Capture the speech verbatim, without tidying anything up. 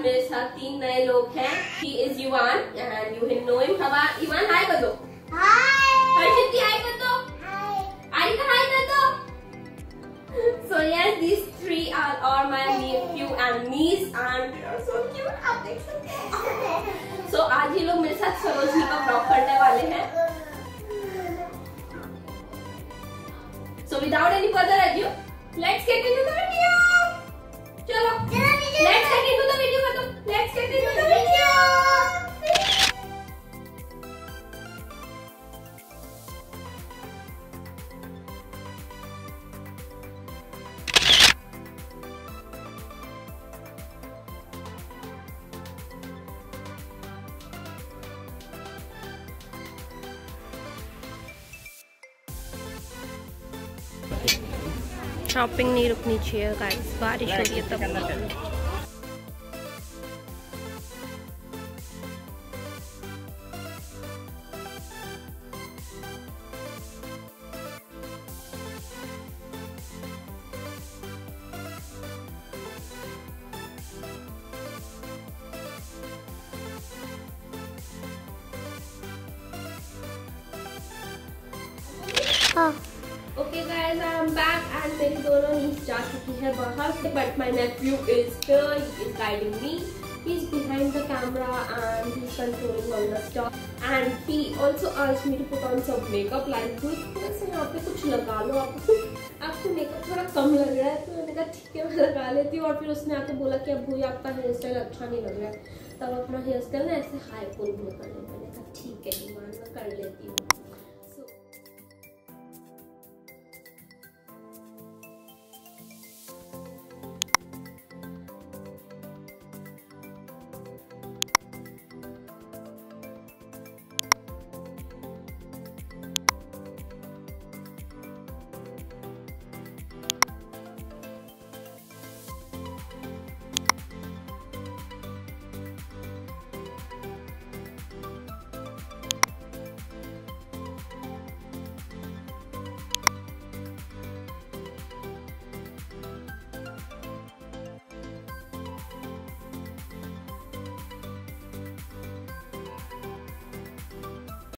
मेरे साथ तीन नए लोग हैं। He is Yuvan and you know him. हवा Yuvan हाय कर दो। हाय। हर्षित हाय कर दो। हाय। आरिका हाय कर दो। So yes, these three are all my nephew and niece and they are so cute. आप देख सकते हैं। So आज ये लोग मेरे साथ सरोजनी का ब्लॉग करने वाले हैं। So without any further ado, let's get into the video. चलो, let's get into the video कर दो। Let's get into the video. Shopping नहीं रुकनी चाहिए गाइस, बारिश हो रही है तब। हाँ okay guys, I am back and मेरी दोनों नीस जा चुकी है बाहर से, but my nephew is here, he is guiding me, he is behind the camera and he is controlling all the stuff and he also asked me to put on some makeup like this. थोड़ा सा यहाँ पे कुछ लगा लो, आपको आपको makeup थोड़ा कम लग रहा है, तो मैंने कहा ठीक है मैं लगा लेती हूँ। और फिर उसने आके बोला कि अब भूया आपका हेयर स्टाइल अच्छा नहीं लग रहा है, तब अपना हेयर स्टाइल ना ऐसे हाई पुल में कर ले। मैंने कहा ठीक है ईमान, मैं कर लेती हूँ।